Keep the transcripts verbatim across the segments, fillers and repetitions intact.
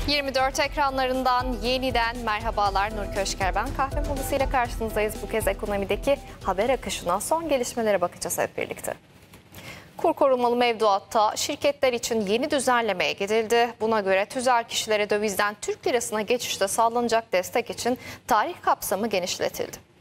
yirmi dört ekranlarından yeniden merhabalar. Nur Köşker ben. Kahve molasıyla karşınızdayız. Bu kez ekonomideki haber akışına, son gelişmelere bakacağız hep birlikte. Kur korumalı mevduatta şirketler için yeni düzenlemeye gidildi. Buna göre tüzel kişilere dövizden Türk lirasına geçişte sağlanacak destek için tarih kapsamı genişletildi.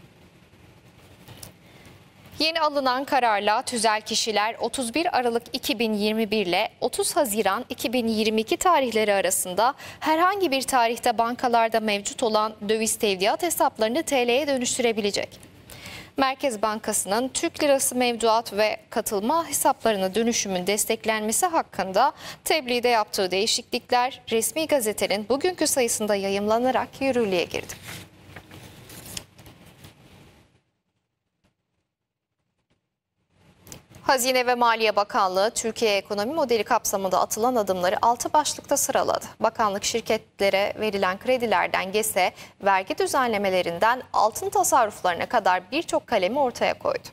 Yeni alınan kararla tüzel kişiler otuz bir Aralık iki bin yirmi bir ile otuz Haziran iki bin yirmi iki tarihleri arasında herhangi bir tarihte bankalarda mevcut olan döviz tevdiat hesaplarını T L'ye dönüştürebilecek. Merkez Bankası'nın Türk lirası mevduat ve katılma hesaplarına dönüşümün desteklenmesi hakkında tebliğde yaptığı değişiklikler resmi gazetenin bugünkü sayısında yayımlanarak yürürlüğe girdi. Hazine ve Maliye Bakanlığı, Türkiye ekonomi modeli kapsamında atılan adımları altı başlıkta sıraladı. Bakanlık şirketlere verilen kredilerden GES'e, vergi düzenlemelerinden altın tasarruflarına kadar birçok kalemi ortaya koydu.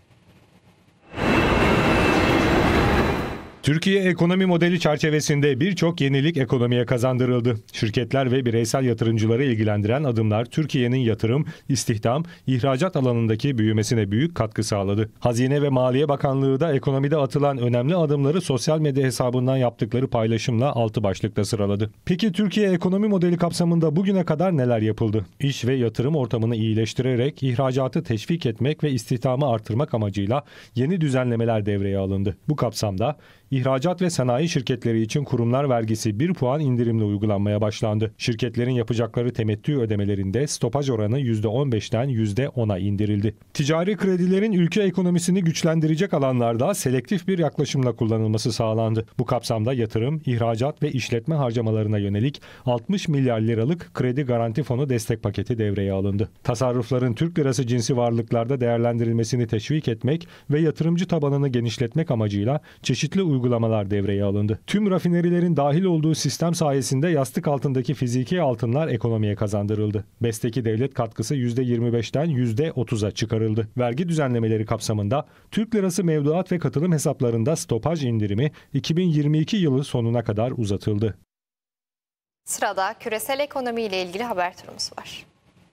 Türkiye ekonomi modeli çerçevesinde birçok yenilik ekonomiye kazandırıldı. Şirketler ve bireysel yatırımcıları ilgilendiren adımlar Türkiye'nin yatırım, istihdam, ihracat alanındaki büyümesine büyük katkı sağladı. Hazine ve Maliye Bakanlığı da ekonomide atılan önemli adımları sosyal medya hesabından yaptıkları paylaşımla altı başlıkta sıraladı. Peki Türkiye ekonomi modeli kapsamında bugüne kadar neler yapıldı? İş ve yatırım ortamını iyileştirerek ihracatı teşvik etmek ve istihdamı artırmak amacıyla yeni düzenlemeler devreye alındı. Bu kapsamda İhracat ve sanayi şirketleri için kurumlar vergisi bir puan indirimle uygulanmaya başlandı. Şirketlerin yapacakları temettü ödemelerinde stopaj oranı yüzde on beşten yüzde ona indirildi. Ticari kredilerin ülke ekonomisini güçlendirecek alanlarda selektif bir yaklaşımla kullanılması sağlandı. Bu kapsamda yatırım, ihracat ve işletme harcamalarına yönelik altmış milyar liralık kredi garanti fonu destek paketi devreye alındı. Tasarrufların Türk lirası cinsi varlıklarda değerlendirilmesini teşvik etmek ve yatırımcı tabanını genişletmek amacıyla çeşitli uygulamalar uygulamalar devreye alındı. Tüm rafinerilerin dahil olduğu sistem sayesinde yastık altındaki fiziki altınlar ekonomiye kazandırıldı. BES'teki devlet katkısı yüzde yirmi beşten yüzde otuza çıkarıldı. Vergi düzenlemeleri kapsamında Türk lirası mevduat ve katılım hesaplarında stopaj indirimi iki bin yirmi iki yılı sonuna kadar uzatıldı. Sırada küresel ekonomi ile ilgili haber turumuz var.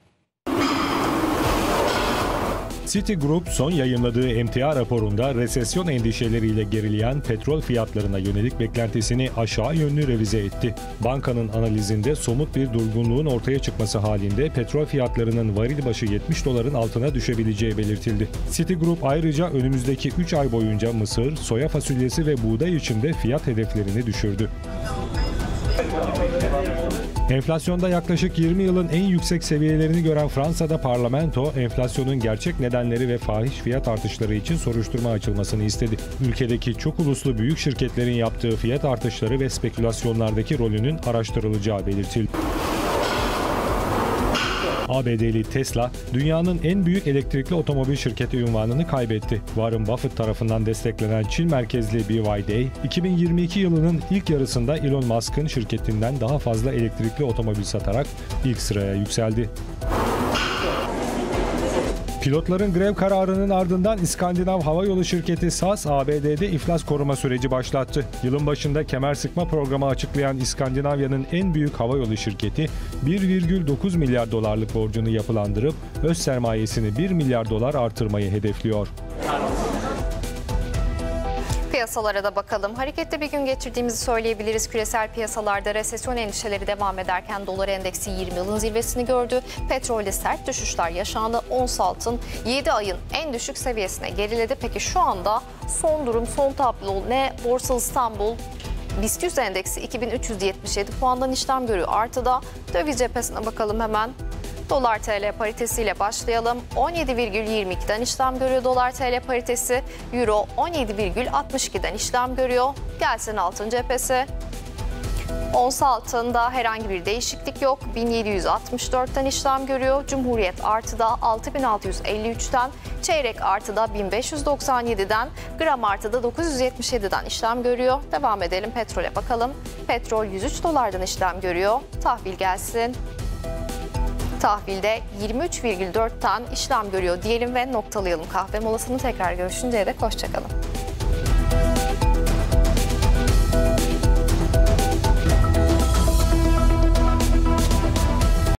Citigroup son yayımladığı emtia raporunda resesyon endişeleriyle gerileyen petrol fiyatlarına yönelik beklentisini aşağı yönlü revize etti. Bankanın analizinde somut bir durgunluğun ortaya çıkması halinde petrol fiyatlarının varil başı yetmiş doların altına düşebileceği belirtildi. Citigroup ayrıca önümüzdeki üç ay boyunca mısır, soya fasulyesi ve buğday için de fiyat hedeflerini düşürdü. Enflasyonda yaklaşık yirmi yılın en yüksek seviyelerini gören Fransa'da parlamento, enflasyonun gerçek nedenleri ve fahiş fiyat artışları için soruşturma açılmasını istedi. Ülkedeki çok uluslu büyük şirketlerin yaptığı fiyat artışları ve spekülasyonlardaki rolünün araştırılacağı belirtildi. A B D'li Tesla, dünyanın en büyük elektrikli otomobil şirketi unvanını kaybetti. Warren Buffett tarafından desteklenen Çin merkezli B Y D, iki bin yirmi iki yılının ilk yarısında Elon Musk'ın şirketinden daha fazla elektrikli otomobil satarak ilk sıraya yükseldi. Pilotların grev kararının ardından İskandinav Havayolu şirketi S A S, A B D'de iflas koruma süreci başlattı. Yılın başında kemer sıkma programı açıklayan İskandinavya'nın en büyük havayolu şirketi bir virgül dokuz milyar dolarlık borcunu yapılandırıp öz sermayesini bir milyar dolar artırmayı hedefliyor. Piyasalara da bakalım. Hareketli bir gün geçirdiğimizi söyleyebiliriz. Küresel piyasalarda resesyon endişeleri devam ederken dolar endeksi yirmi yılın zirvesini gördü. Petrolde sert düşüşler yaşandı. Ons altın yedi ayın en düşük seviyesine geriledi. Peki şu anda son durum, son tablo ne? Borsa İstanbul BIST yüz endeksi iki bin üç yüz yetmiş yedi puandan işlem görüyor. Artıda döviz cephesine bakalım hemen. Dolar T L paritesiyle başlayalım. on yedi virgül yirmi ikiden işlem görüyor dolar T L paritesi. Euro on yedi virgül altmış ikiden işlem görüyor. Gelsin altın cephesi. Ons altında herhangi bir değişiklik yok. bin yedi yüz altmış dörtten işlem görüyor. Cumhuriyet artıda altı bin altı yüz elli üçten, çeyrek artıda bin beş yüz doksan yediden, gram artıda dokuz yüz yetmiş yediden işlem görüyor. Devam edelim, petrole bakalım. Petrol yüz üç dolardan işlem görüyor. Tahvil gelsin. Tahvilde yirmi üç virgül dörtten işlem görüyor diyelim ve noktalayalım. Kahve molasını tekrar görüşünceye dek hoşçakalın.